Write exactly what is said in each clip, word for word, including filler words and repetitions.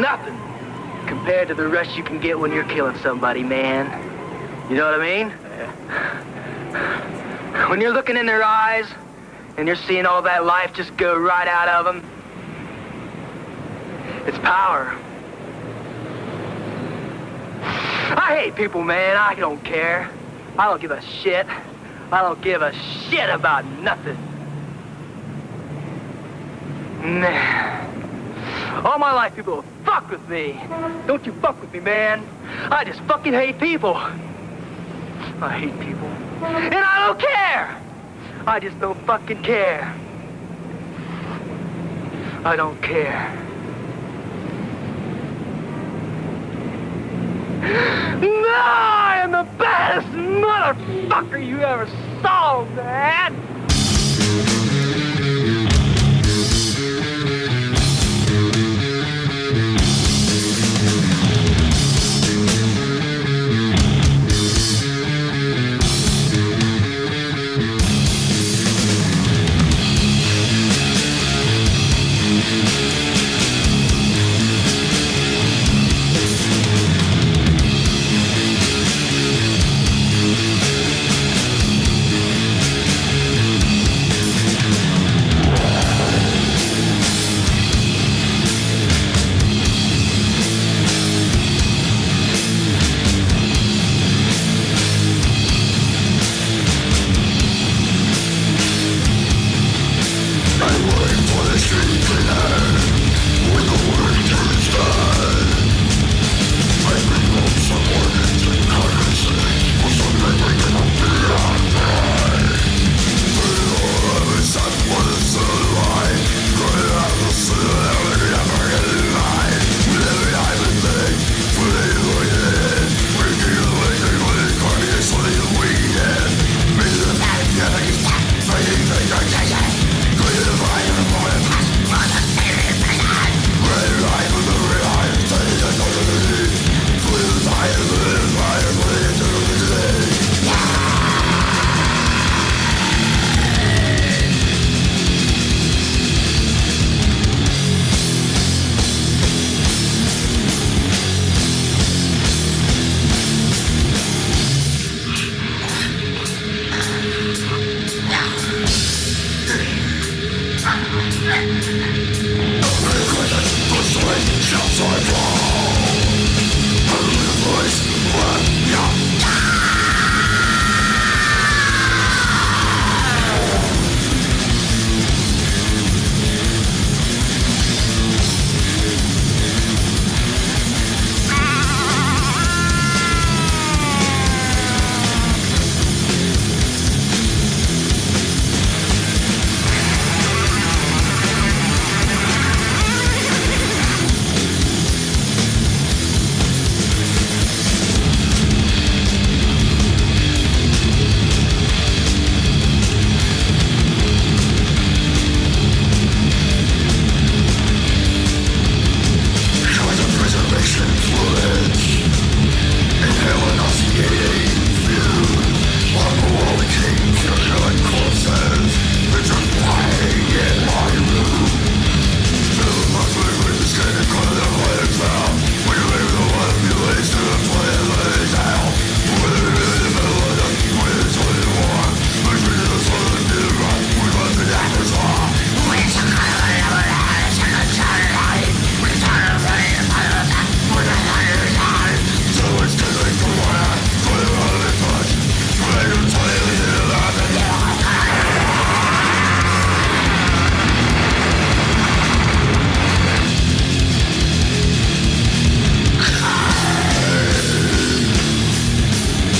nothing compared to the rush you can get when you're killing somebody, man. You know what I mean? Yeah. When you're looking in their eyes and you're seeing all that life just go right out of them, it's power. I hate people, man. I don't care. I don't give a shit. I don't give a shit about nothing. Man. All my life, people will fuck with me. Don't you fuck with me, man. I just fucking hate people. I hate people. And I don't care. I just don't fucking care. I don't care. No, I am the baddest motherfucker you ever saw, man.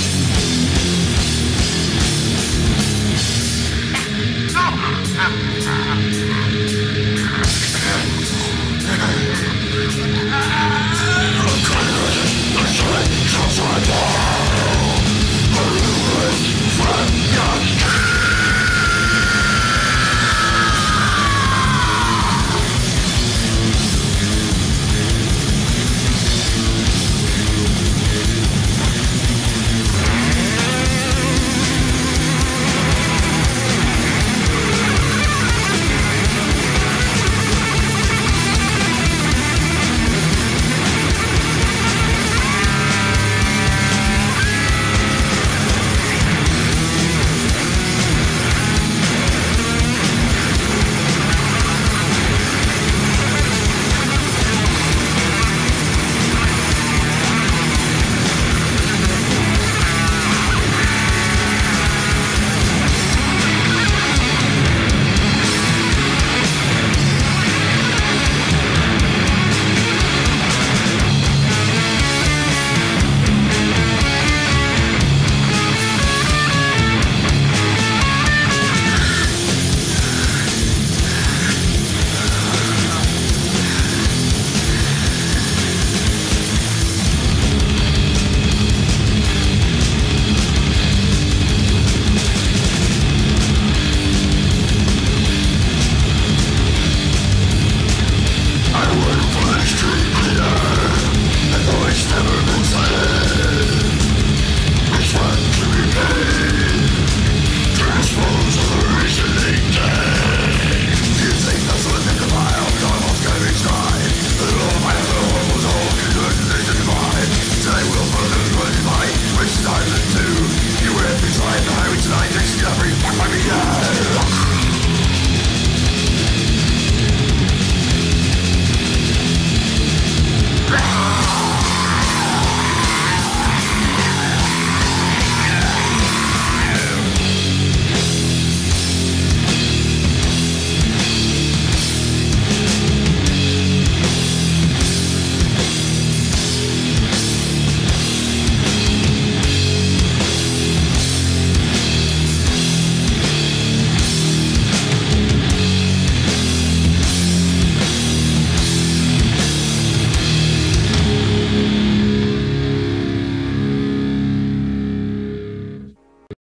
Ha ha ha!